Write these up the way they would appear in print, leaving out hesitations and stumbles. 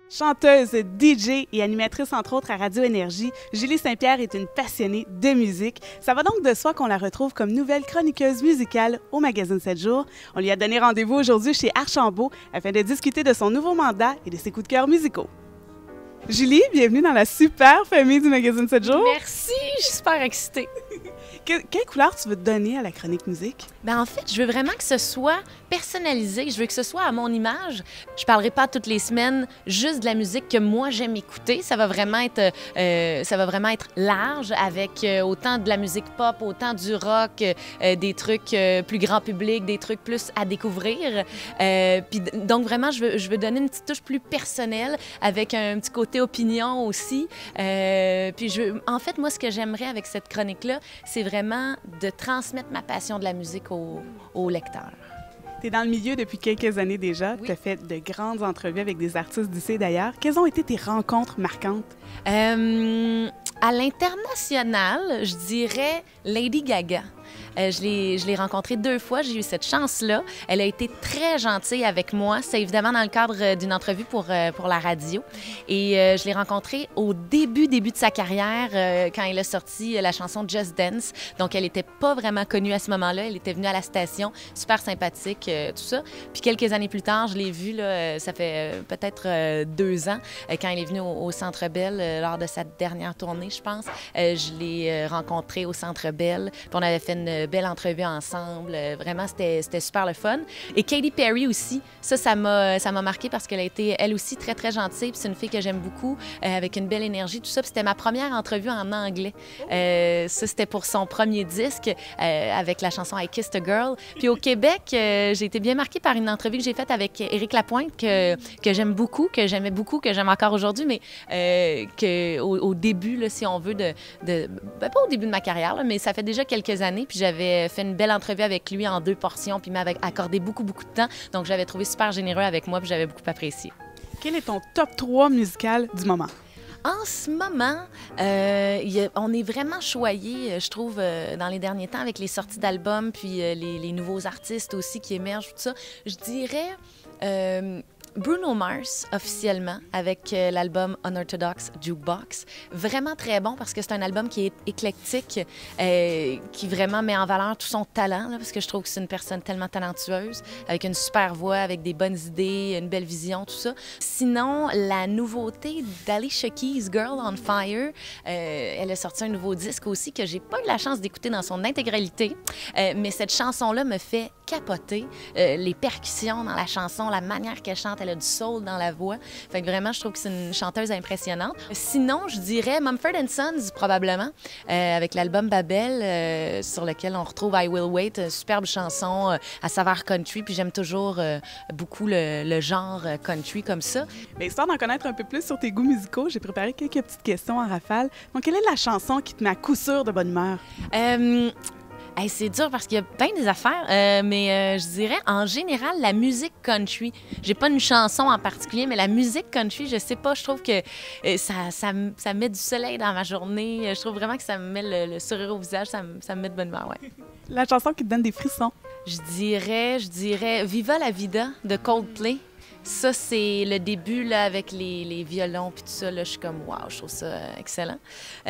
Chanteuse, DJ et animatrice entre autres à Radio Énergie, Julie Saint-Pierre est une passionnée de musique. Ça va donc de soi qu'on la retrouve comme nouvelle chroniqueuse musicale au magazine 7 jours. On lui a donné rendez-vous aujourd'hui chez Archambault afin de discuter de son nouveau mandat et de ses coups de cœur musicaux. Julie, bienvenue dans la super famille du magazine 7 jours. Merci, je suis super excitée. Quelle couleur tu veux te donner à la chronique musique? En fait, je veux vraiment que ce soit personnalisé. Je veux que ce soit à mon image. Je parlerai pas toutes les semaines juste de la musique que moi j'aime écouter. Ça va vraiment être large avec autant de la musique pop, autant du rock, des trucs plus grand public, des trucs plus à découvrir. Donc vraiment, je veux donner une petite touche plus personnelle avec un petit côté opinion aussi. En fait, moi, ce que j'aimerais avec cette chronique-là, c'est vraiment de transmettre ma passion de la musique aux lecteurs. Tu es dans le milieu depuis quelques années déjà. Oui. Tu as fait de grandes entrevues avec des artistes d'ici et d'ailleurs. Quelles ont été tes rencontres marquantes? À l'international, je dirais Lady Gaga. Je l'ai rencontrée 2 fois, j'ai eu cette chance-là. Elle a été très gentille avec moi. C'est évidemment dans le cadre d'une entrevue pour la radio. Et je l'ai rencontrée au début de sa carrière, quand elle a sorti la chanson Just Dance. Donc, elle n'était pas vraiment connue à ce moment-là. Elle était venue à la station, super sympathique, tout ça. Puis quelques années plus tard, je l'ai vue, là, ça fait peut-être 2 ans, quand elle est venue au Centre Bell lors de sa dernière tournée, je pense. Je l'ai rencontrée au Centre Bell. Puis on avait fait une belle entrevue ensemble. Vraiment, c'était super le fun. Et Katy Perry aussi, ça m'a marqué parce qu'elle a été, elle aussi, très, très gentille. Puis c'est une fille que j'aime beaucoup, avec une belle énergie, tout ça. Puis c'était ma première entrevue en anglais. Ça, c'était pour son premier disque, avec la chanson I Kissed a Girl. Puis au Québec, j'ai été bien marquée par une entrevue que j'ai faite avec Éric Lapointe, que j'aime beaucoup, que j'aimais beaucoup, que j'aime encore aujourd'hui, mais au début, là, si on veut, pas au début de ma carrière, là, mais ça fait déjà quelques années. Puis j'avais fait une belle entrevue avec lui en 2 portions, puis il m'avait accordé beaucoup, beaucoup de temps. Donc, j'avais trouvé super généreux avec moi, puis j'avais beaucoup apprécié. Quel est ton top 3 musical du moment? En ce moment, on est vraiment choyés, je trouve, dans les derniers temps, avec les sorties d'albums, puis les nouveaux artistes aussi qui émergent, tout ça. Je dirais Bruno Mars, officiellement, avec l'album Unorthodox Jukebox. Vraiment très bon parce que c'est un album qui est éclectique, qui vraiment met en valeur tout son talent, là, parce que je trouve que c'est une personne tellement talentueuse, avec une super voix, avec des bonnes idées, une belle vision, tout ça. Sinon, la nouveauté d'Alicia Keys, Girl on Fire, elle a sorti un nouveau disque aussi que j'ai pas eu la chance d'écouter dans son intégralité, mais cette chanson-là me fait capoter. Les percussions dans la chanson, la manière qu'elle chante, elle a du soul dans la voix. Fait que vraiment, je trouve que c'est une chanteuse impressionnante. Sinon, je dirais Mumford & Sons, probablement, avec l'album Babel, sur lequel on retrouve I Will Wait, une superbe chanson à saveur country. Puis j'aime toujours beaucoup le genre country comme ça. Bien, histoire d'en connaître un peu plus sur tes goûts musicaux, j'ai préparé quelques petites questions en rafale. Donc, quelle est la chanson qui te met à coup sûr de bonne humeur? Hey, c'est dur parce qu'il y a plein des affaires, mais je dirais en général la musique country. J'ai pas une chanson en particulier, mais la musique country, je sais pas, je trouve que ça met du soleil dans ma journée. Je trouve vraiment que ça me met le sourire au visage, ça me met de bonne humeur, ouais. La chanson qui te donne des frissons? Je dirais Viva la Vida de Coldplay. Ça, c'est le début là, avec les violons puis tout ça. Là, je suis comme, wow, je trouve ça excellent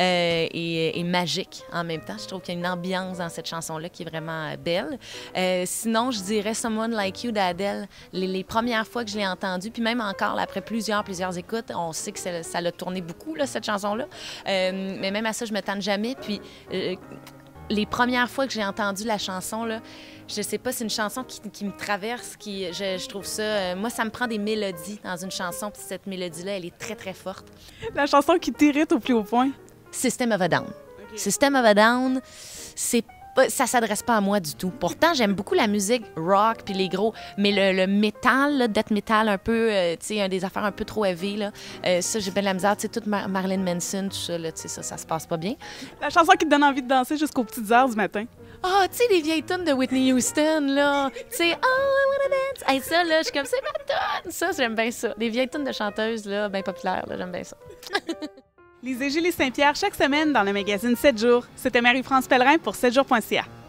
et magique en même temps. Je trouve qu'il y a une ambiance dans cette chanson-là qui est vraiment belle. Sinon, je dirais Someone Like You d'Adèle. Les premières fois que je l'ai entendue, puis même encore là, après plusieurs écoutes, on sait que ça l'a tourné beaucoup, là, cette chanson-là. Mais même à ça, je me tente jamais. Puis les premières fois que j'ai entendu la chanson, là, je sais pas, c'est une chanson qui me traverse, je trouve ça... moi, ça me prend des mélodies dans une chanson, puis cette mélodie-là, elle est très, très forte. La chanson qui t'irrite au plus haut point? System of a Down. Okay. System of a Down, ça s'adresse pas à moi du tout. Pourtant, j'aime beaucoup la musique rock puis les gros, mais le métal, là, death metal un peu, tu sais, des affaires un peu trop heavy, là, ça, j'ai bien de la misère. Tu sais, toute Marilyn Manson, tout ça, là, tu sais, ça se passe pas bien. La chanson qui te donne envie de danser jusqu'aux petites heures du matin? Ah, tu sais, les vieilles tunes de Whitney Houston, là. Tu sais, oh, I wanna dance. Hey, ça, là, je suis comme, c'est ma tune. Ça, j'aime bien ça. Les vieilles tunes de chanteuses, là, bien populaires, là, j'aime bien ça. Lisez Julie Saint-Pierre chaque semaine dans le magazine 7 jours. C'était Marie-France Pellerin pour 7jours.ca.